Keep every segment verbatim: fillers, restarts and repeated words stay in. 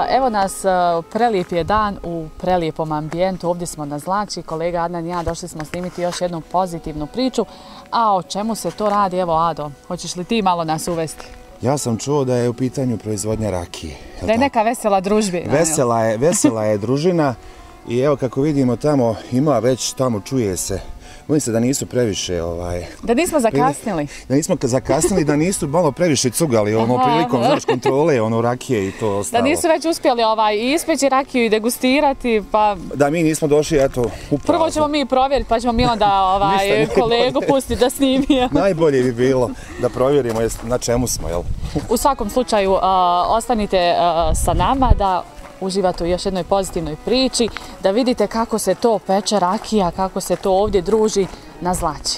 Evo nas, prelijep je dan u prelijepom ambijentu. Ovdje smo na Zlači. Kolega Adnan i ja došli smo snimiti još jednu pozitivnu priču. A o čemu se to radi? Evo, Ado, hoćeš li ti malo nas uvesti? Ja sam čuo da je u pitanju proizvodnja rakije. Da je neka vesela družbina. Vesela je, vesela je družina i evo kako vidimo tamo ima već, tamo čuje se. Bojim se da nisu previše... Ovaj, da nismo zakasnili. Da nismo zakasnili, da nisu malo previše cugali ono, prilikom znaš, kontrole ono, rakije i to ostalo. Da nisu već uspjeli ovaj, ispeći rakiju i degustirati, pa... Da mi nismo došli, eto, upravo. Prvo ćemo mi provjeriti, pa ćemo mi onda ovaj, kolegu pustiti da snimi. Najbolje bi bilo da provjerimo na čemu smo, jel? U svakom slučaju, uh, ostanite uh, sa nama da uživate u još jednoj pozitivnoj priči, da vidite kako se to peče rakija, kako se to ovdje druži na Zlači.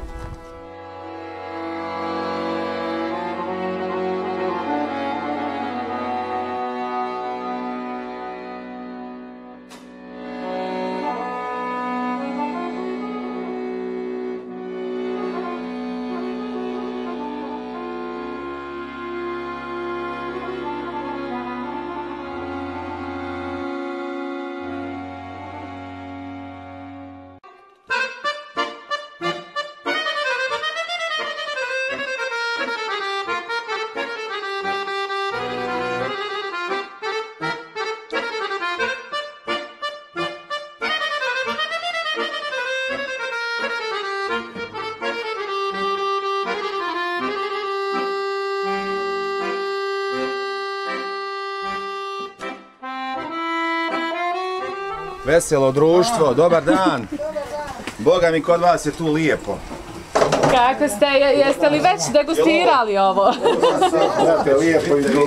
Veselo društvo, dobar dan. Boga mi, kod vas je tu lijepo. Kako ste, jeste li već degustirali ovo? Znate, lijepo i dobro.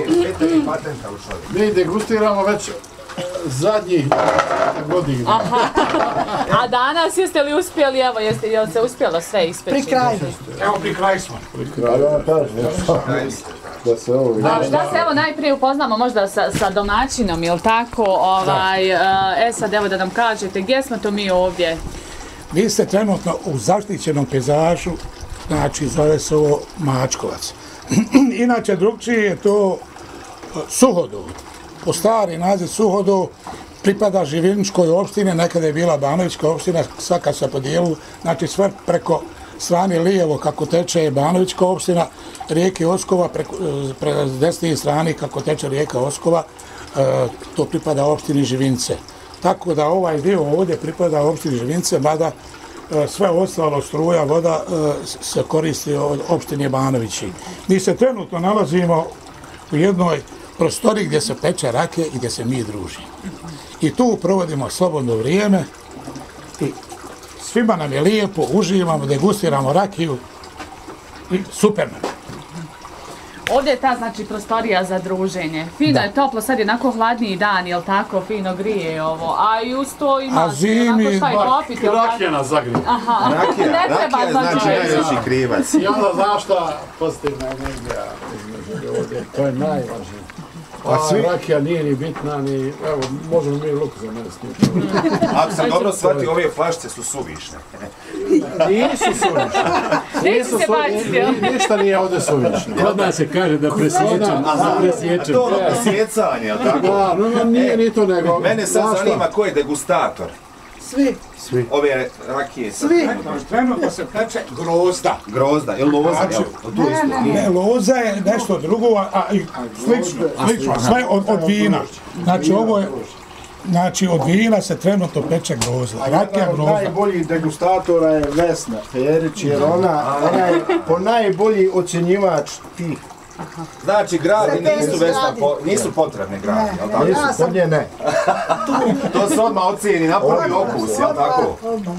Mi degustiramo već zadnjih godina. A danas jeste li uspjeli, evo, jeste, je li se uspjelo sve ispeći? Pri kraju. Evo pri kraju smo. Pri kraju. Da se ovo vidi. Da se evo najprije upoznamo možda sa, sa domaćinom, jel tako? Ovaj, e sad evo da nam kažete, gdje smo to mi ovdje? Vi ste trenutno u zaštićenom pejzažu, znači zove se ovo Mačkovac. Inače drugčije je to Suhodol. Po stari naziv Suhodol pripada Živinčkoj opštini, nekada je bila Banovićka opština, svaka se podijelu, znači sve preko strane lijevo kako teče je Banovićka opština, rijeke Oskova, preko pre desne strane kako teče rijeka Oskova, e, to pripada opštini Živince. Tako da ovaj dio ovdje pripada opštini Živince, mada e, sve ostalo struja, voda e, se koristi od opštine Banovići. Mi se trenutno nalazimo u jednoj prostoriji gdje se peče rakija i gdje se mi družimo. I tu provodimo slobodno vrijeme i svima nam je lijepo, uživamo, degustiramo rakiju i super nam je. Ovdje je ta, znači, prostorija za druženje. Fino da. Je toplo, sad je onako hladniji dan, jel tako, fino grije ovo. A i uz to ima a zimi, onako šta i popiti, jel tako? Rakija nas zagrije. Aha, rakija, ne treba rakija znači najveći krivac. I onda znaš šta, pozitivna energija između ovdje, to je najvažnije. A svi... rakija nije ni bitna, ni, evo, možemo mi luk za mene snimiti. Ako sam dobro shvatio, ove flašice su suvišne. Nisu suvišne. Nisu se baciti. Ništa nije ovdje suvišne. Kod nas se kaže da presjećam, a presjećam. To ono presjecanje, jel tako? Da, no, no, nije ni to nego... Mene sad zanima ko je degustator. Svi. Svi. Ove rakije. Svi. Trenutno se peče grozda. Grozda, je li loza? Znači, to isto. Ne, loza je nešto drugo, a i slično, slično, sve od, od vina. Znači ovo je, znači od vina se trenutno peče grozda, rakija grozda. Najbolji degustatora je Vesna Ferić, jer ona, ona je po najbolji ocjenjivač tih. Znači, gradi nisu, Vesna, po, nisu potrebne gradi, jel tako? Nisu, kod nje ne. To se odmah ocijeni na prvi okus, jel tako?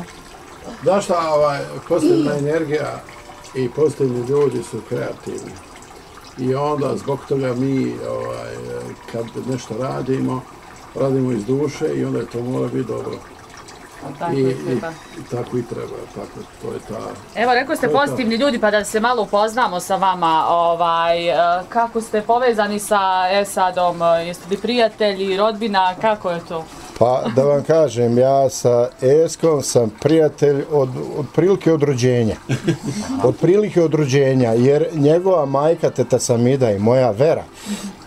Znaš šta, ovaj, pozitivna energija i pozitivni ljudi su kreativni. I onda zbog toga mi, ovaj, kad nešto radimo, radimo iz duše i onda to mora biti dobro. Tako I, i, i, i tako i treba, tako, to je ta... Evo, rekao ste pozitivni ljudi, pa da se malo upoznamo sa vama, ovaj, kako ste povezani sa Esadom, jeste li prijatelji, rodbina, kako je to? Pa da vam kažem, ja sa Eskom sam prijatelj od, od prilike od rođenja. Od prilike od rođenja, jer njegova majka, teta Samida i moja Vera,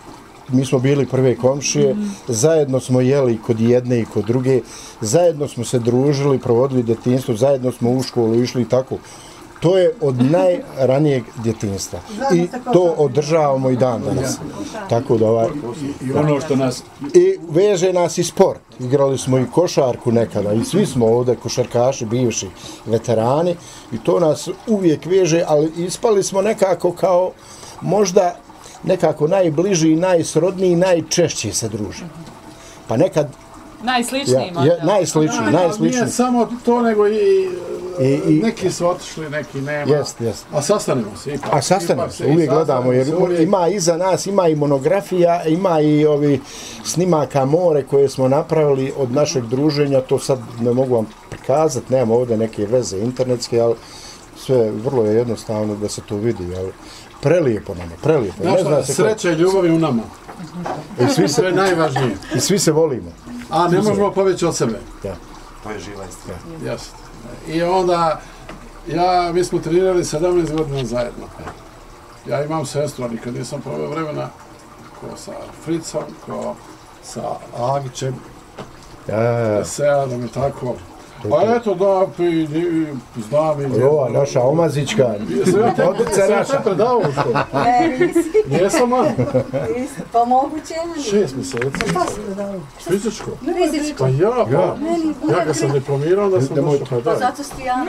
mi smo bili prve komšije, zajedno smo jeli kod jedne i kod druge, zajedno smo se družili, provodili djetinjstvo, zajedno smo u školu išli i tako. To je od najranijeg djetinjstva i to održavamo i dan danas. Tako da ovaj... I ono što nas... I veže nas i sport. Igrali smo i košarku nekada i svi smo ovdje košarkaši, bivši veterani i to nas uvijek veže, ali ispali smo nekako kao možda nekako najbliži, najsrodniji, najčešće se druže. Pa nekad... Najsličniji ja, možda. Ja, najsličniji, najsličniji. Nije samo to, nego i, I, i neki su otišli, neki nema. Jest, jest. A sastanemo se ipak. A sastanemo ipak se, uvijek gledamo, jer se uvijek... ima iza nas, ima i monografija, ima i ovi snimaka more koje smo napravili od našeg druženja, to sad ne mogu vam prikazati, nemamo ovdje neke veze internetske, ali sve vrlo je jednostavno da se to vidi, ali prelijepo nama, prelijepo. Znaš šta, sreća i ljubav je u nama. I svi se, to je najvažnije. I svi se volimo. A ne možemo poveći od sebe. Ja. To je živa istina. Jasno. I onda, ja, mi smo trenirali sedamnaest godina zajedno. Ja imam sestru, ali nikad nisam proveo vremena ko sa Fricom, ko sa Agićem, Ja, Seadom i tako. A eto da, i, i, znam i... ova naša omazička, odica naša. Sve predavao u školu. Ne, nisi. Jesam, man. Nisi. Pa moguće je. Šest mjeseci. Šta si predavao? Fizičko. Fizičko. Pa ja, Ja. pa, ja kad sam diplomirao, da sam došao pa Pa da. zato ste ja...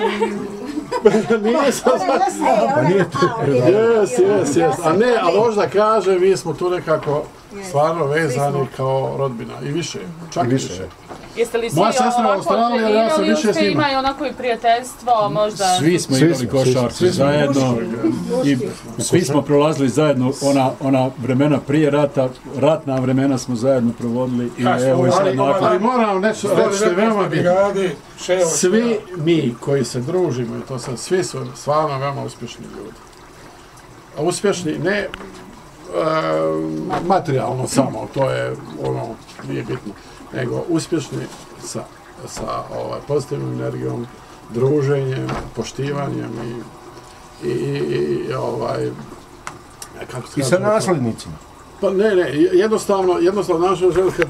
Nisam Pa nije to. Jes, jes, jes. A ne, ali možda kaže, mi smo tu nekako stvarno vezani kao rodbina. I više, čak i više. više. Jeste li svi Moja sestra u ovako Australiji, ali ja sam trenirali više uz s njima. imaju onako i prijateljstvo, možda... Svi smo Svi igrali smo, košarku svi smo. zajedno i svi smo prolazili zajedno ona, ona vremena prije rata, ratna vremena smo zajedno provodili i evo i sad nakon. Ali moram nešto reći što je veoma bitno. Svi mi koji se družimo, i to sad, svi su stvarno veoma uspješni ljudi. A uspješni ne e, materijalno samo, to je ono, nije bitno, nego uspješni sa, sa ovaj, pozitivnom energijom, druženjem, poštivanjem i, i, i, i ovaj, kako se I sa naslednicima. Pa ne, ne, jednostavno, jednostavno naša želja, kad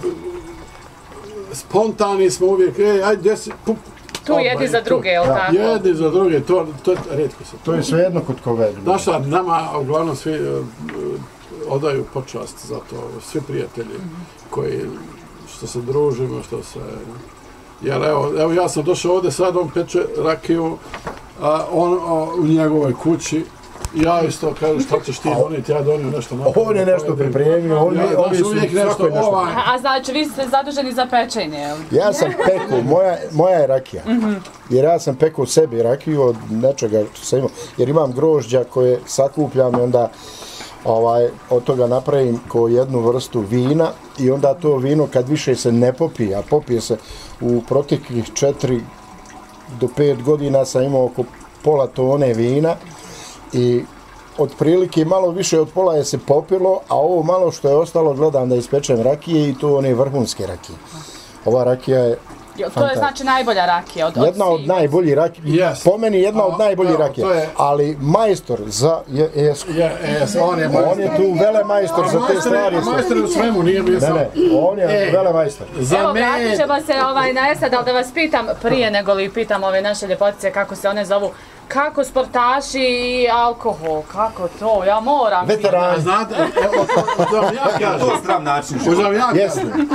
spontani smo uvijek, ej, ajde, gdje si, pup, Tu jedni za druge, jel tako? jedni za druge, to, to je redko se. To je svejedno kod koga. Znaš šta, nama uglavnom svi uh, odaju počast za to, svi prijatelji koji, što se družimo, što se... Jer evo, evo ja sam došao ovdje sad, on peče rakiju, a on a, u njegovoj kući, ja isto kažu šta ćeš ti donijeti, ja donio nešto napraviti. On je nešto pripremio, on Ja, je, znaš, ovi su uvijek nešto, svako je nešto. ovaj, A znači vi ste zaduženi za pečenje, jel? Ja sam pekao, moja, moja je rakija. Jer ja sam pekao sebi rakiju od nečega što sam imao. Jer imam grožđa koje sakupljam i onda ovaj, od toga napravim ko jednu vrstu vina i onda to vino kad više se ne popije, a popije se u proteklih četiri do pet godina sam imao oko pola tone vina i otprilike malo više od pola je se popilo, a ovo malo što je ostalo gledam da ispečem rakije i to one vrhunske rakije. Ova rakija je Jo, to je znači najbolja rakija od, od jedna od svih. najboljih rakija, Yes. po meni jedna od A, najboljih evo, rakija, to je- ali majstor za je, Esku. je, je, on je On je tu vele majstor za te stvari. sve. Majstor je u svemu, nije mi Ne, sam. ne, on je Ej. vele majstor. Za Evo, vratit me, ćemo se ovaj, na Esad, ali da vas pitam prije nego li pitam ove naše ljepotice kako se one zovu. Kako sportaši i alkohol, kako to, ja moram. Veteran. znate, evo, to vam ja kažem, To je zdrav način. to vam ja Jeste. kažem,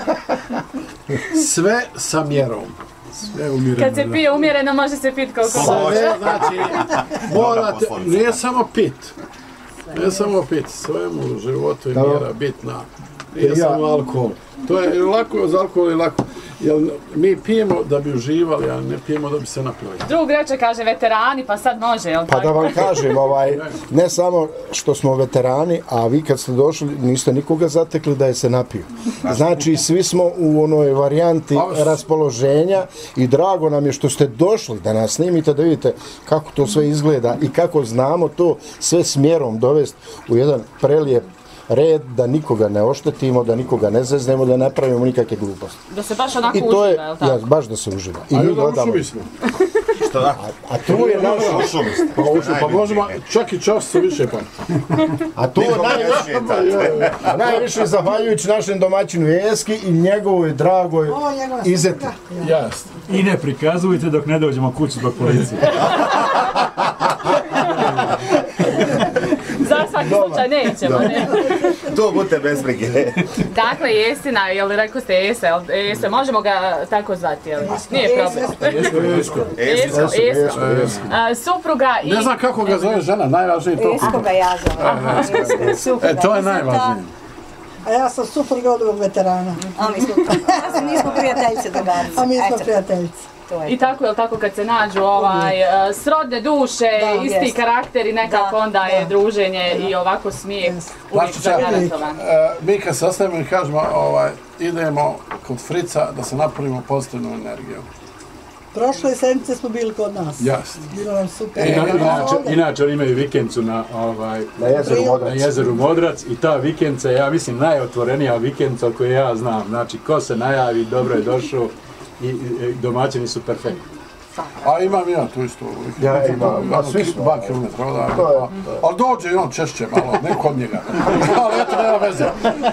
sve sa mjerom. Sve umjereno. Kad se pije umjereno, može se piti koliko Sve, hoće. znači, morate, nije samo pit, nije samo pit, svemu u životu je mjera bitna, nije Ja. samo alkohol. To je lako, za alkohol je lako, jer mi pijemo da bi uživali, a ne pijemo da bi se napili. Drug reče, kaže veterani, pa sad može, jel Pa tako? da vam kažem, ovaj, ne samo što smo veterani, a vi kad ste došli niste nikoga zatekli da je se napio. Znači, svi smo u onoj varijanti raspoloženja i drago nam je što ste došli da nas snimite, da vidite kako to sve izgleda i kako znamo to sve smjerom dovesti u jedan prelijep red, da nikoga ne oštetimo, da nikoga ne zeznemo, da ne pravimo nikakve gluposti. Da se baš onako I to je, uživa, jel tako? ja, baš da se uživa. I A mi onda gledamo. ušuvi smo. nešto, da. A tu je naš... Pa, ušu, pa možemo čak i čas se više pa. A tu je najviše, najviše zahvaljujući našem domaćinu Jeski i njegovoj dragoj Izeti. Jasno. I ne prikazujte dok ne dođemo kući zbog policije. Za svaki slučaj nećemo, ne? To budete bez brige. Dakle, Jesina, jel rekao ste Jese, jel Jese, možemo ga tako zvati, jel? Nije problem. Esko. Esko, Esko. A, Supruga i... Ne znam kako ga zove žena, najvažnije to. Esko ga ja zovem. E, to je najvažnije. A ja sam supruga od ovog veterana. A mi smo, mi smo prijateljice drugarice. A mi smo prijateljice. I tako, jel tako, kad se nađu ovaj, srodne duše, Da, isti jest. karakteri, nekako Da, onda da. je druženje i ovako smijeh Jest. uvijek Znači, čak, zagarantovan. e, mi kad sastavimo i kažemo, ovaj, idemo kod Frica da se napunimo pozitivnu energiju. Prošle sedmice smo bili kod nas. Jasno. Bilo nam super. E, Inače, Ovdje. inače oni imaju vikendicu na, ovaj, Na jezeru na Modrac. jezeru Modrac i ta vikendica je, ja mislim, najotvorenija vikendica koju ja znam. Znači, ko se najavi, dobro je došao i, i domaćini su perfektni. A imam ja tu isto. Ja imam, a svi smo. Dva kilometra, da. To je- Ali dođe i on češće malo, ne kod njega. Ali eto, nema veze.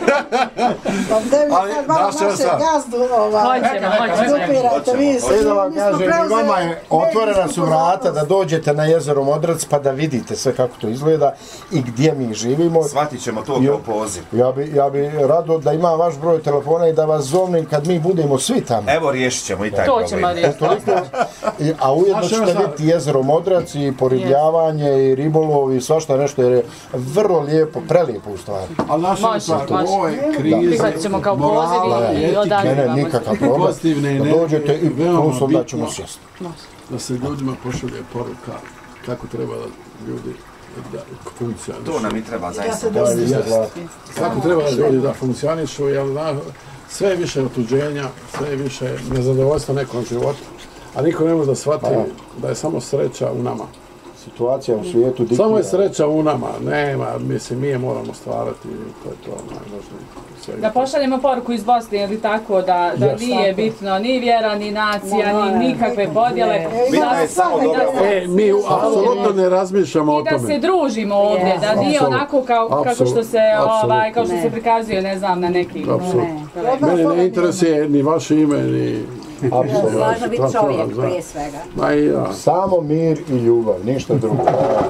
Pa gdje vi Ali sad malo daš se naše sad. gazdu ovaj, Hoćemo, hoćemo. dupirate, vi Sve da vam mi smo kažem, i preuzeli vama je otvorena su vrata da dođete na jezero Modrac pa da vidite sve kako to izgleda i gdje mi živimo. Shvatit ćemo to kao poziv. Ja bi, ja bi rado da imam vaš broj telefona i da vas zovnem kad mi budemo svi tamo. Evo, riješit ćemo i taj To problem. ćemo riješiti. I- A ujedno Znaš, evo ćete sad- vidjeti jezero Modrac i poribljavanje i ribolov i svašta nešto jer je vrlo lijepo, prelijepo u stvari. Ali naša Može, stvar, može. u ovoj krizi, Prihvatit ćemo kao morala poziv i i etike, Ne, ne, odazivamo se. nikakav problem. pozitivne Da energije, dođete i veoma plus onda bitno. ćemo sjesti. da se ljudima pošalje poruka kako treba da ljudi da funkcionišu. To nam i treba Ja zaista. se Da, vi ste dosta. zlatni. Kako treba da ljudi da funkcionišu, jer na, sve je više otuđenja, sve je više nezadovoljstva nekom životu, a niko ne može da shvati da je samo sreća u nama. Situacija u svijetu diktira. Samo je sreća u nama, nema, mislim, mi je moramo stvarati, to je to najvažnije. Da pošaljemo poruku iz Bosne, ili tako, da, da Yes. nije bitno ni vjera, ni nacija, Ma, ni nikakve podjele. ne. Bitno je samo dobra volja. E, mi apsolutno ne razmišljamo o I da tome. se družimo ovdje, da nije Apsolutno. onako kao, kako što Apsolutno. se, ovaj, kao što se Ne. prikazuje, ne znam, na nekim... Apsolutno. Od nas Mene toga ne interesuje ni vaše ime, ni... Apsolutno. Važno biti To čovjek znam, prije svega. Ma i ja. Samo mir i ljubav, ništa drugo.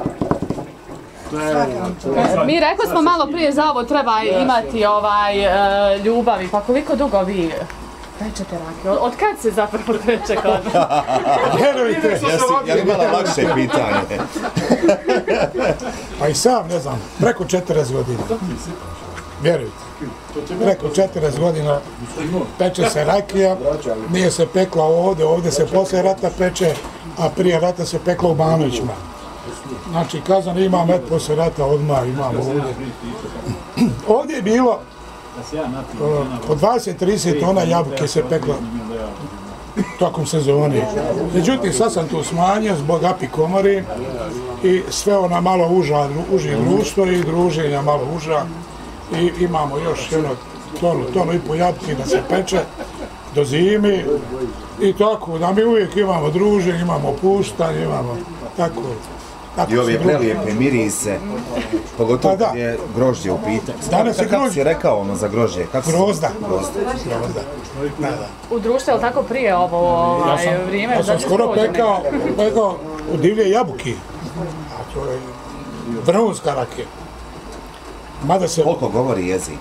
Mi rekli smo malo prije za ovo treba imati ovaj e, ljubavi, pa koliko dugo vi pečete rakiju? Od kad se zapravo peče kod vas? Vjerujte, Jesi, je li imala lakše pitanje? pa i sam, ne znam, preko četrdeset godina. Vjerujte. Preko četrdeset godina peče se rakija, nije se pekla ovdje, ovdje se poslije rata peče, a prije rata se pekla u Banovićima. Znači, kazan ima med poslije rata odmah, imamo ovdje. Ovdje je bilo uh, po dvadeset do trideset tona jabuke se pekla tokom sezone. Međutim, sad sam to smanjio zbog apikomari i sve ona malo uža, uži društvo i druženja malo uža. I imamo još jedno tonu, tonu i po jabuke da se peče do zimi i tako, da mi uvijek imamo druženje, imamo puštanje, imamo tako. tako I ove se prelijepe mirise, pogotovo Pa da. kad je grožđe u pitanju. Danas je Kako grožđe. si rekao ono za grožđe? Kako si- Grozda. Grozda. Grozda. Da, da. U društvu, je li tako prije ovo ovaj, Ja sam, vrijeme? ja sam Zato skoro prođe pekao, nekako. pekao u divlje jabuki. A to je vrhunska rakija. Mada se Koliko govori jezik?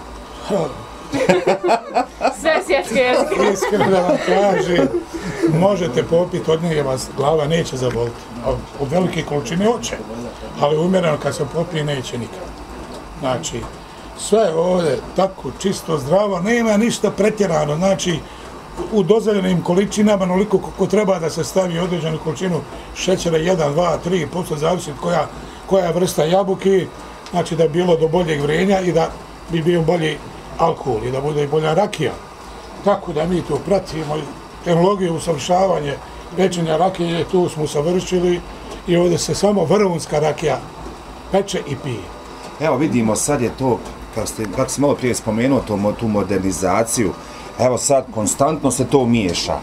Sve svjetske jezike. iskreno da vam kažem, možete popiti od nje, vas glava neće zaboliti. A od velike količine hoće, ali umjereno kad se popije neće nikad. Znači, sve je ovdje tako čisto, zdravo, nema ništa pretjerano, znači u dozvoljenim količinama, onoliko koliko treba da se stavi određenu količinu šećera, jedan, dva, tri posto, zavisi koja, koja je vrsta jabuki, znači da bi bilo do boljeg vrenja i da bi bio bolji alkohol i da bude i bolja rakija. Tako da mi to pratimo, tehnologiju usavršavanje pečenja rakije, tu smo usavršili i ovdje se samo vrhunska rakija peče i pije. Evo vidimo, sad je to, kako, ste, kako si malo prije spomenuo, to, mo- tu modernizaciju, evo sad konstantno se to miješa.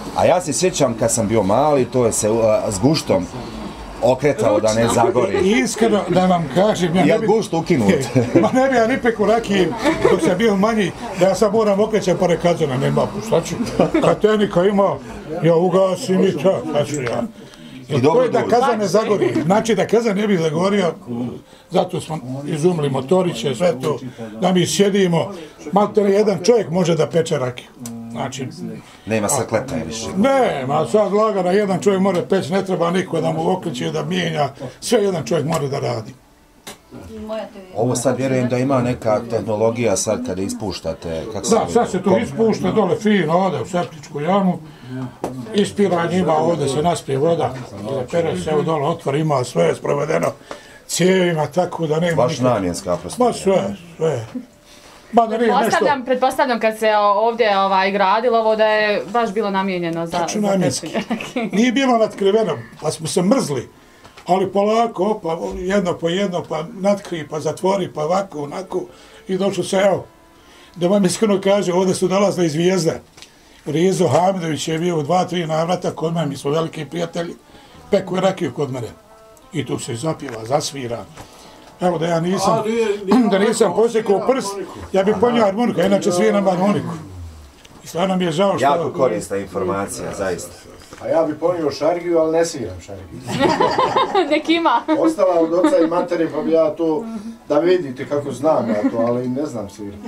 A ja se sjećam kad sam bio mali, to je se uh, s guštom okretalo da ne zagori. Iskreno da vam kažem, ja Je ne li bi... gušt ukinut? Ma ne bi ja ni peku rakije, dok sam bio manji, da ja sad moram okrećati pored kazana, nema, šta ću? Kad tenika ima, ja ugasim i čak, šta ću ja? I to je da kazan ne zagori, znači da kazan ne bi zagorio, zato smo izumili motoriće, sve to, da mi sjedimo, malte jedan čovjek može da peče rakiju. Znači, nema srkleta više. ne, ma sad lagano, jedan čovjek može peći, ne treba niko da mu okreće, da mijenja, sve jedan čovjek mora da radi. Ovo sad vjerujem da ima neka tehnologija sad kada ispuštate. Kako Da, sad se to ispušta dole fino, ode u septičku jamu, ispiranje ima, ovdje se naspije voda, pere se evo dole, otvor ima, sve je sprovedeno cijevima, tako da nema... Baš namjenska prostorija. Ma sve, sve. Ma da nije nešto... Pretpostavljam, pretpostavljam kad se ovdje ovaj, gradilo ovo da je baš bilo namijenjeno za, Tačno za namjenski. pečenje. Nije bilo natkriveno, pa smo se mrzli, ali polako, pa jedno po jedno, pa natkri, pa zatvori, pa ovako, onako, i došlo se, evo, da vam iskreno kaže, ovdje su dolazile iz Zvijezda. Rizo Hamidović je bio u dva, tri navrata kod mene, mi smo veliki prijatelji, peku je rakiju kod mene. I tu se zapjeva, zasvira. Evo da ja nisam, A, nije, nije da nisam posjekao prst, ja bi ponio harmoniku, inače sviram harmoniku. I stvarno mi je žao što... Jako korisna informacija, zaista. A ja bi ponio šargiju, ali ne sviram šargiju. Nek ima. Ostala od oca i materi, pa bi ja to, da vidite kako znam ja to, ali ne znam sviram.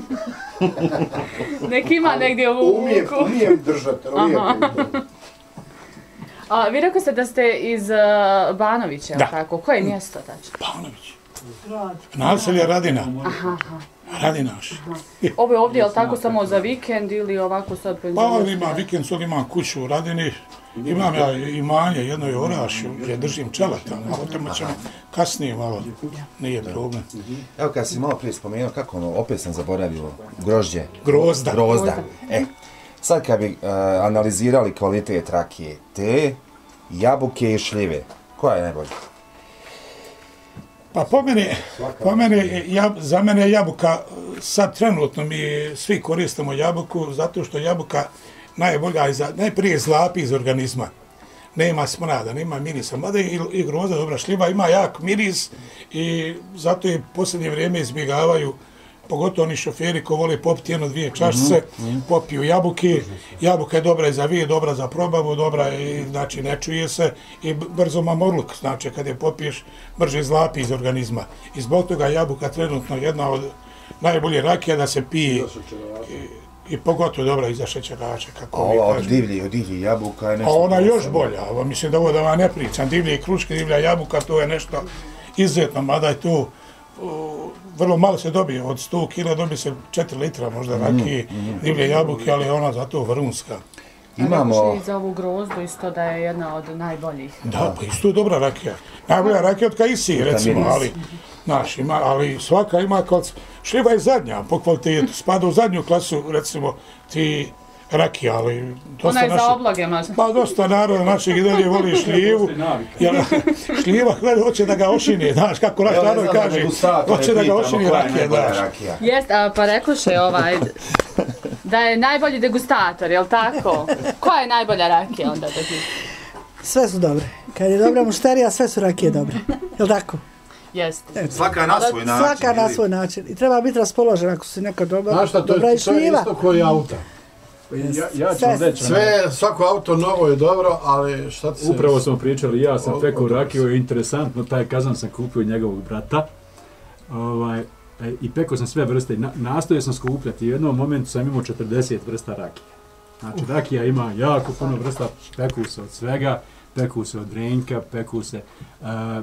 Nek ima negdje u Umijem, uku. umijem držati, umijem. A, vi rekli ste da ste iz uh, Banovića, Da. tako? Koje mjesto tačno? Pavnović. Naselje Radina. Radinaš. Ovo je ovdje, je li tako, samo za vikend ili ovako sad Pa penzionerski? imam vikend, sad imam kuću u Radini. Imam ja imanje, jedno je Orašju, gdje držim čela tamo, a o tome ćemo kasnije malo, nije problem. Evo kad si malo prije spomenuo, kako ono, opet sam zaboravio, grožđe. Grozda. Grozda. E, sad kad bi uh, analizirali kvalitet rakije, te jabuke i šljive, koja je najbolja? Pa po mene, po mene ja, za mene je jabuka, sad trenutno mi svi koristimo jabuku, zato što jabuka najbolja je za, najprije zlapi iz organizma. Nema smrada, nema mirisa, mada i, i grozda dobra, šljiva ima jak miris i zato je posljednje vrijeme izbjegavaju, pogotovo oni šoferi ko vole popiti jedno dvije čašice, mm-hmm. popiju jabuke. Jabuka je dobra i za vije, dobra za probavu, dobra je, znači ne čuje se i brzo mamurluk, znači kad je popiješ brže zlapi iz organizma. I zbog toga jabuka trenutno jedna od najbolje rakija da se pije i, i pogotovo dobra i za šećerače, kako mi Ova od kažemo. divlji, od divlji jabuka je nešto... A ona posebno. još bolja, ovo mislim da ovo da vam ne pričam, divlje i kruške, divlja jabuka, to je nešto izuzetno, mada je to uh, vrlo malo se dobije, od sto kila dobije se četiri litra možda rakije, mm, mm. divlje jabuke, ali ona zato vrhunska. Imamo... A rekli za ovu grozdu isto da je jedna od najboljih. Da, pa isto je dobra rakija. Najbolja rakija od Kaisi, recimo, ali, znaš, ima, ali svaka ima kvalc... Šljiva je zadnja po kvalitetu, spada u zadnju klasu, recimo, ti rakija, ali dosta Ona je naše... za obloge možda. Pa dosta naroda našeg i dalje voli šljivu, jer šljiva gleda, hoće da ga ošine, znaš, kako naš narod kaže, hoće da ga ošini rakija, znaš. Jest, a pa rekoše ovaj, da je najbolji degustator, jel tako? Koja je najbolja rakija onda da ti? Sve su dobre. Kad je dobra mušterija, sve su rakije dobre. Jel tako? Jest. Svaka na svoj način. Svaka na svoj način. I treba biti raspoložen ako si neka dobra, Znaš šta, to dobra je, i to je šljiva. isto koji auta. Ja, ja ću Sve- vam reći, Sve, svako auto novo je dobro, ali šta ti se... upravo smo pričali, ja sam O- pekao odnos. rakiju, interesantno, taj kazan sam kupio od njegovog brata. Ovaj, e, I pekao sam sve vrste, na, nastojao sam skupljati, u jednom momentu sam imao četrdeset vrsta rakije. Znači, rakija ima jako puno vrsta, peku se od svega, peku se od renjka, peku se... Uh,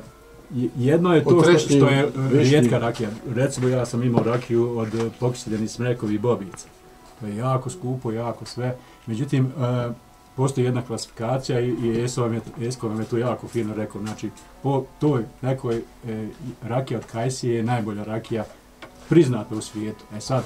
jedno je to Od što, trešnje, što je višnje. rijetka rakija. Recimo, ja sam imao rakiju od pokiseljeni smrekovi i bobica. To je jako skupo, jako sve. Međutim, uh, postoji jedna klasifikacija i, i Esko vam je, Esko vam je to jako fino rekao. Znači, po toj nekoj e, rakija od Kajsije je najbolja rakija priznata u svijetu. E sad,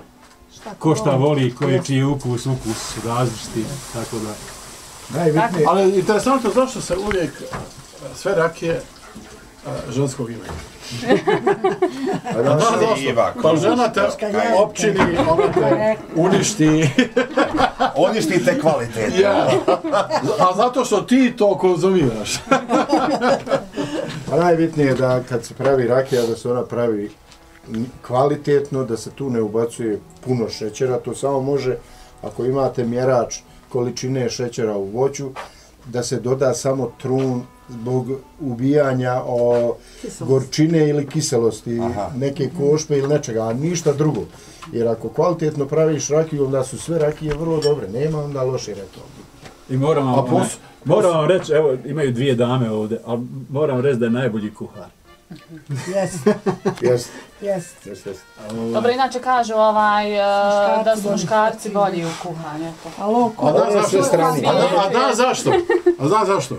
ko šta voli, koji je čiji ukus, ukus su različiti, tako da... Najbitnije, Ali interesantno zašto se uvijek sve rakije uh, ženskog imena. Pa da, Iva, Pa žena te općini, ona te uništi. Uništite kvalitet. Ja. A zato što ti to konzumiraš. Pa najbitnije je da kad se pravi rakija, da se ona pravi kvalitetno, da se tu ne ubacuje puno šećera, to samo može, ako imate mjerač količine šećera u voću, da se doda samo trun zbog ubijanja o gorčine ili kiselosti, aha, neke košpe ili nečega, a ništa drugo. Jer ako kvalitetno praviš rakiju, onda su sve rakije vrlo dobre, nema onda loše rekao. I moram vam, pos, ne, moram vam reći, evo imaju dvije dame ovdje, ali moram reći da je najbolji kuhar. Jeste. Jeste. Jeste. Jeste. Dobro, inače kažu ovaj, da su muškarci bolji u kuhanju. Alo, a da zašto? A da zašto? A da zašto?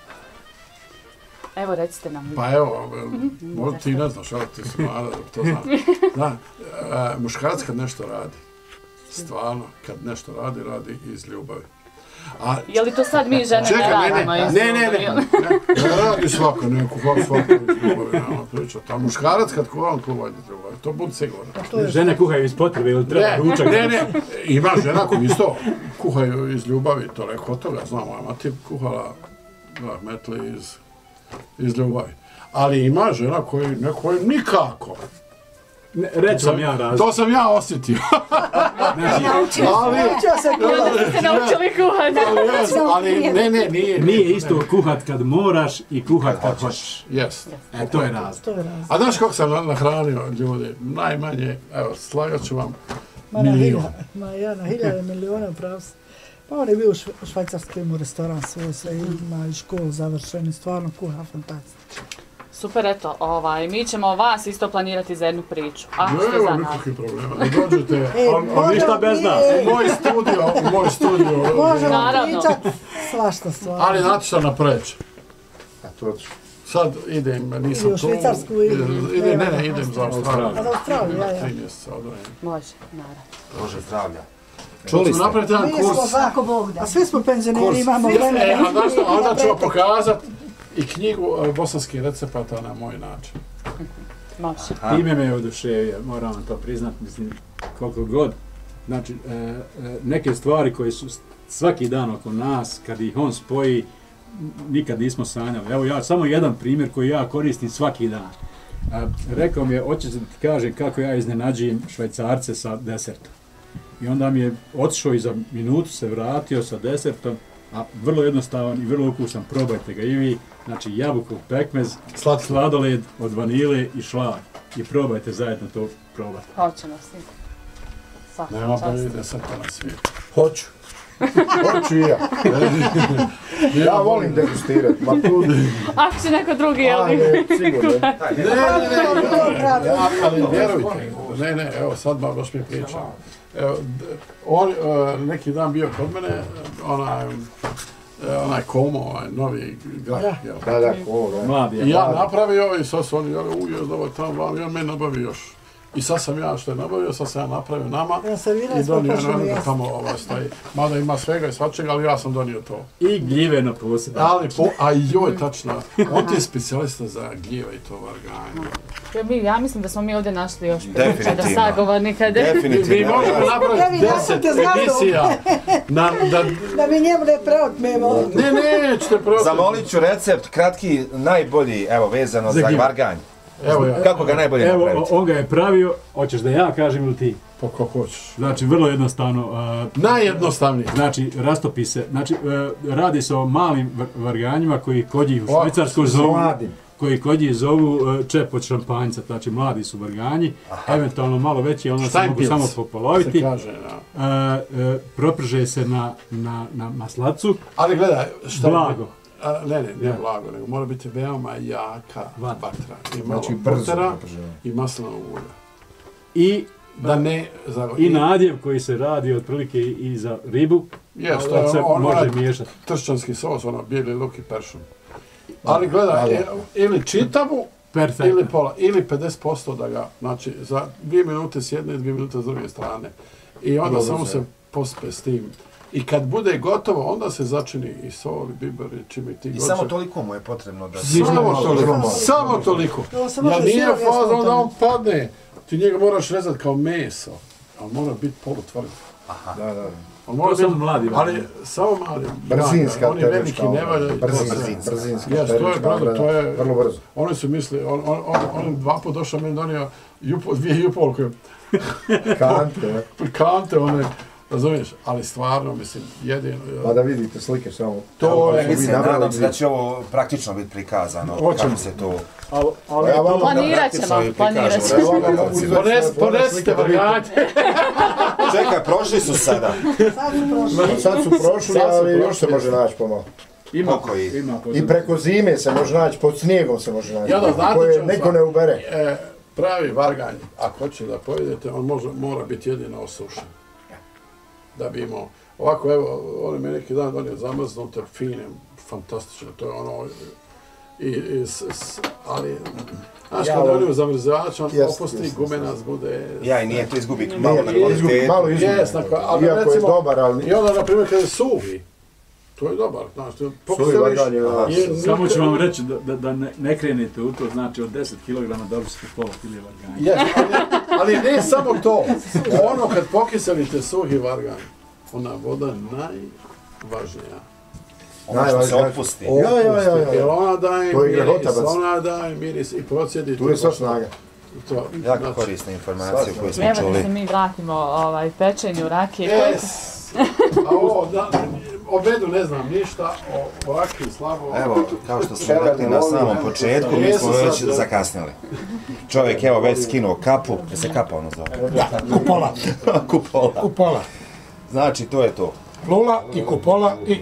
Evo, recite nam. Pa evo, možda ti ne znaš, ali ti si mlada, to znam. Da, e, muškarac kad nešto radi, stvarno, kad nešto radi, radi iz ljubavi. A, je li to sad mi žene čekaj, ne radimo? Ne, ne, ne, ne, ne, ne radi svako, ne kuha svako iz ljubavi, nema priča. A muškarac kad kuha, on kuha iz ljubavi, to budi sigurno. Žene kuhaju iz potrebe ili treba ručak? Ne, ne, ima žena koji isto kuhaju iz ljubavi, to rekao od toga, znam, moja mati kuhala metli iz iz ljubavi. Ali ima žena koji nekoj nikako. Ne, reći vam ja razliku. To sam ja osjetio. Naučio se kuhati. Ste naučili kuhati. Ali ne, ne, nije. Nije isto kuhat kad moraš i kuhat kad hoćeš. Jes. E, to je razlika. A znaš kako sam nahranio ljudi? Najmanje, evo, slagat ću vam milijon. Ma ja na hiljade miliona pravo. Pa on je bio u švajcarskim u restoran svoj, sve ima i školu završeni, stvarno kuha fantastično. Super, eto, ovaj, mi ćemo vas isto planirati za jednu priču. Ako ste ne, za evo nikakvih problema. Dođete, e, on, on ništa bez nas. U moj studio, u moj studio. Možemo pričat svašta stvarno. Ali znate šta napreći? A to ću. Sad idem, nisam tu. U Švicarsku ili... Ide, ne, ne, idem za Australiju. A za Australiju, ja, ja. Tri mjeseca odvojem. Može, naravno. Može zdravlja. Čuli ste? Napraviti jedan kurs. Ako Bog da. A svi smo penzioneri, imamo vremena. E, a znaš što, onda ću vam pokazat i knjigu bosanskih recepata na moj način. Može. Ime me je oduševio, moram vam to priznat, mislim, koliko god. Znači, e, e, neke stvari koje su svaki dan oko nas, kad ih on spoji, nikad nismo sanjali. Evo ja, samo jedan primjer koji ja koristim svaki dan. A, rekao mi je, hoćeš da ti kažem kako ja iznenađujem Švajcarce sa desertom. I onda mi je otišao i za minutu se vratio sa desertom, a vrlo jednostavan i vrlo ukusan, probajte ga i vi. Znači jabukov pekmez, Slatki. sladoled od vanile i šlag. I probajte zajedno to probati. Hoćemo svi. Svaka Nema čast. bolje deserta na svijetu. Hoću. Hoću i ja. Ja volim degustirati. Ma tu... Ako će neko drugi, jel bi? Ajde, sigurno. Ne, ne, ne, ne, ne, ali vjerujte, ne, ne, evo sad baš mi pričam. Evo, on, uh, neki dan bio kod mene, onaj, uh, onaj Komo, ovaj novi grah, jel? Da, da, ovo, da. Mladi je. I ja napravio i sad su oni, jel, ujez, ovo tamo vam, i on meni nabavio još. I sad sam ja što je nabavio, sad sam ja napravio nama Ja servirali i smo donio pošli nam da jesti. tamo ovaj stoji. Mada ima svega i svačega, ali ja sam donio to. I gljive na posebno. Ali, po, a joj, tačno, on ti je specijalista za gljive i to varganje. Ja, mi, ja mislim da smo mi ovdje našli još priča da Definitivno. sagovornika. Mi Definitivno. možemo Ja napraviti vi deset napravite zgradu. emisija. Na, da, Da mi njemu ne preotmemo. ne, ne, ćete protiv. Zamolit ću recept, kratki, najbolji, evo, vezano Za za gljive. varganj. Evo ja, Kako ga najbolje Evo, napraviti? on ga je pravio, hoćeš da ja kažem ili ti? pa kako hoćeš. Znači, vrlo jednostavno. a, Najjednostavnije. Znači, rastopi se. Znači, e, radi se o malim var- varganjima koji kod njih u O, Švajcarskoj zovu, mladim. koji kod njih zovu e, čep od šampanjca. Znači, mladi su varganji, eventualno malo veći, onda se mogu Steinpils samo se popoloviti. kaže, da. E, e, proprže se na, na, na maslacu, Ali gledaj, šta je- blago. A, ne, ne, ne Ja. blago, nego mora biti veoma jaka Vatra. vatra. I malo Znači, brzo portera naprženo. i maslinovog ulja. I, Da ne... Za, i nadjev koji se radi otprilike i i za ribu, Jes, to da se je on, može onaj miješati. tršćanski sos, ono, bijeli luk i peršun. Ali gledaj, e, ili čitavu, Perfektno. ili pola, ili pedeset posto da ga, znači, za dvije minute s jedne i dvije minute s druge strane. I onda Dobro, samo sve. se pospe s tim I kad bude gotovo, onda se začini i sol, i biber, i čim i ti I god samo se- toliko mu je potrebno da... Samo toliko, samo toliko. To se Ja može nije sirov faza, jesti onda on potom. padne. Ti njega moraš rezati kao meso. A mora biti polutvrd. Da, da. On mora To su biti, mladi, ali samo mali. Brzinska Oni veliki terička, ne valjaju. brzinska, brzinska. brzinska Jes, to je, terička brate, obrada, to je, vrlo brzo. oni su mislili, on, on, on, on dva put došao meni donio jupo, dvije jupolke, Kante, kante, one, razumiješ, ali stvarno, mislim, jedino, pa da vidite slike samo. to je, Mislim, nabrali nadam se dvije. da će ovo praktično biti prikazano, Hoćemo. kako se to... ali, ali Ja vam- to, Planirat ćemo, Praktično i planirat prikažemo, ćemo. recimo, Evo, recimo. uzet- Pones, ponesite varganje. Čekaj, prošli su sada. Sad su prošli. Sad su prošli, Sad su ali još se prošli. može naći pomalo. Ima, Koliko ih? ima I preko zime se može naći, pod snijegom se može naći. Ja da znate koje čemu neko sam- ne ubere. E, pravi varganj, ako hoćete da pojedete, on može, mora biti jedino osušen. Da bi imao, ovako evo, on je mi neki dan donio zamrznute, fine, fantastične, to je ono, i, i s, s, ali, znaš, Ja, kad ovo- donio zamrzač, on Jest, opusti, jest, gumenac bude... Ja, i nije to izgubi malo na Nije, izgubi, kvalitetu. malo izgubi. Jes, na, ali Iako je recimo, dobar, ali i onda, na primjer, kad je suhi, to je dobar, znaš, to je suvi varganj je... Aha. je- Samo ću vam reći da, da, da ne, ne krenete u to, znači od deset kilograma dobili ste pola kilije varganja. Jes, ali, ali ne samo to, ono kad pokiselite suhi varganj, ona voda najvažnija. Ono što se otpusti. Ja, ja, ja, Jer ja. ona daje To je miris, grehotabac. ona daje miris i procjedi. Tu je sva snaga. To, Jako znači, korisna informacija koju smo Evo da se čuli. mi vratimo ovaj, pečenju rakije. Yes. A ovo, da, o medu ne znam ništa, o, o rakiji slabo. Evo, kao što smo rekli na samom početku, mi smo već zakasnili. Čovjek, evo, već skinuo kapu, da se kapa ono zove. Da, kupola. Kupola. Kupola. Znači, to je to. Lula i kupola i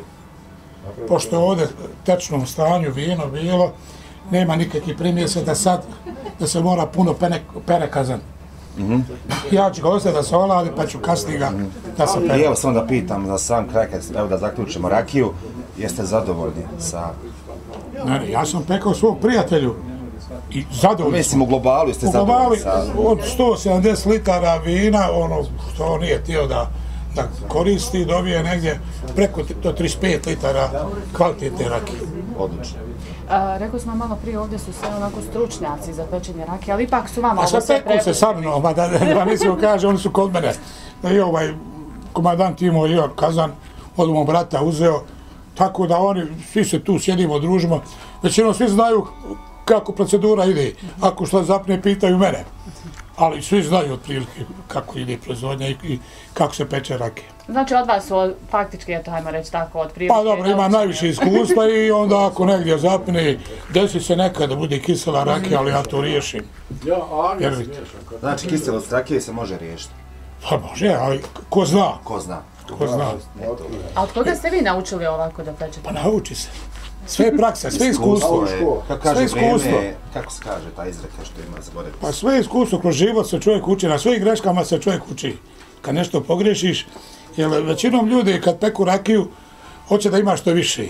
pošto je ovdje u tečnom stanju vino bilo, nema nikakvih primjesa da sad da se mora puno pene, pere kazan. Mhm. Ja ću ga ostaviti da se oladi pa ću kasnije ga da se I pere. evo samo da pitam za sam kraj, kad, evo da zaključimo rakiju, jeste zadovoljni sa... Ne, ne, ja sam pekao svom prijatelju i zadovoljni smo. Mislim, u globalu jeste U globalu zadovoljni sa... od sto sedamdeset litara vina, ono što on nije htio da, da koristi, dobije negdje preko do trideset pet litara kvalitetne rakije. Odlično. A, rekli smo malo prije, ovdje su sve onako stručnjaci za pečenje rakije, ali ipak su vama A ovo sad sve peku se prepušteno. sa mnom, a da, da mislim kaže, oni su kod mene. Da i ovaj komandant imao i kazan, od mog brata uzeo, tako da oni, svi se tu sjedimo, družimo, većinom svi znaju kako procedura ide. Ako što zapne, pitaju mene. Ali svi znaju otprilike kako ide proizvodnja i, i kako se peče rakija. Znači od vas su faktički, eto, hajmo reći tako, od prilike. Pa dobro, imam najviše iskustva i onda ako negdje zapne, desi se nekad da bude kisela rakija, ali ja to riješim. Ja, a ja Vjerujte. smiješam. kad- Znači, kiselost rakije se može riješiti. Pa može, ali ko zna, Ko zna. ko zna. A od koga ste vi naučili ovako da pečete? Pa nauči se. Sve je praksa, sve je iskustvo. je, kako kaže Sve iskustvo. vreme, kako se kaže ta izreka što ima zaboraviti. Pa sve iskustvo kroz život se čovjek uči, na svojih greškama se čovjek uči. Kad nešto pogrešiš, jer većinom ljudi kad peku rakiju, hoće da ima što više.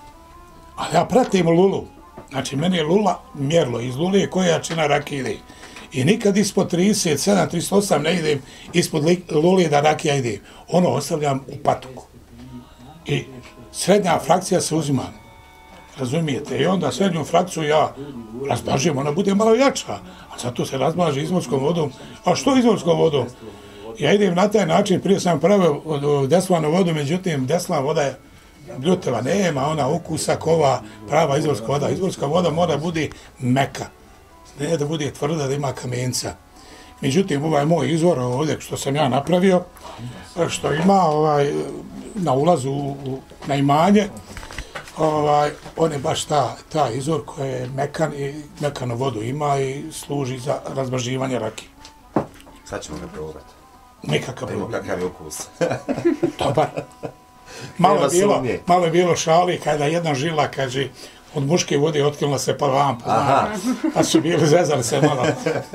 A ja pratim lulu. Znači, meni je lula mjerlo. Iz lule je koja jačina rakije ide. I nikad ispod trideset sedam trideset osam ne idem ispod li- lule da rakija ide. Ono ostavljam u patuku. I srednja frakcija se uzima. Razumijete? I onda srednju frakciju ja razblažim, ona bude malo jača. A zato se razblaži izvorskom vodom. A što izvorskom vodom? Ja idem na taj način, prije sam pravio od- od deslanu vodu, međutim desna voda je bljuteva, nema ona ukusa kova prava izvorska voda. Izvorska voda mora bude meka, ne da bude tvrda, da ima kamenca. Međutim, ovaj moj izvor ovdje što sam ja napravio, što ima ovaj, na ulazu u, u, na imanje, ovaj, on je baš ta, ta izvor koji je mekan i mekanu vodu ima i služi za razblaživanje rakije. Sad ćemo ga probati. Nikakav Da imamo problem. kakav je ukus. Dobar. Malo je Nema bilo, sumnje. malo je bilo šali kada jedna žila, kaže, od muške vode otkrila se pa vam, Aha. pa su bili zezali se malo.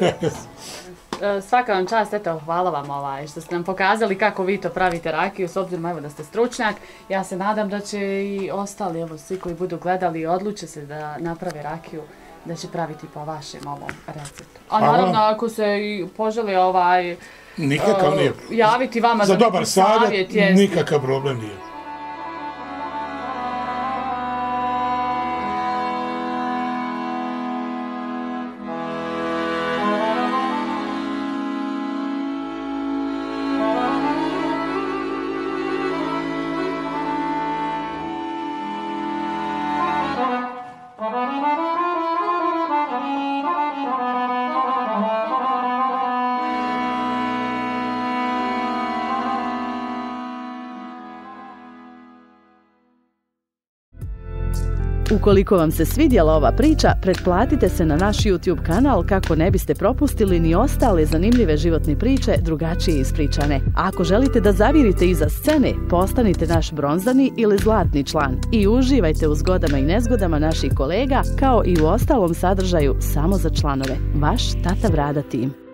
E, Svaka vam čast, eto, hvala vam ovaj, što ste nam pokazali kako vi to pravite rakiju, s obzirom evo da ste stručnjak. Ja se nadam da će i ostali, evo, svi koji budu gledali, odluče se da naprave rakiju da će praviti po vašem ovom receptu. A naravno, ako se i poželi ovaj, nikakav nije. javiti vama za za dobar neki savjet, savjet, jeste. nikakav problem nije. Ukoliko vam se svidjela ova priča, pretplatite se na naš YouTube kanal kako ne biste propustili ni ostale zanimljive životne priče drugačije ispričane. A ako želite da zavirite iza scene, postanite naš bronzani ili zlatni član i uživajte u zgodama i nezgodama naših kolega kao i u ostalom sadržaju samo za članove. Vaš Tata Brada tim.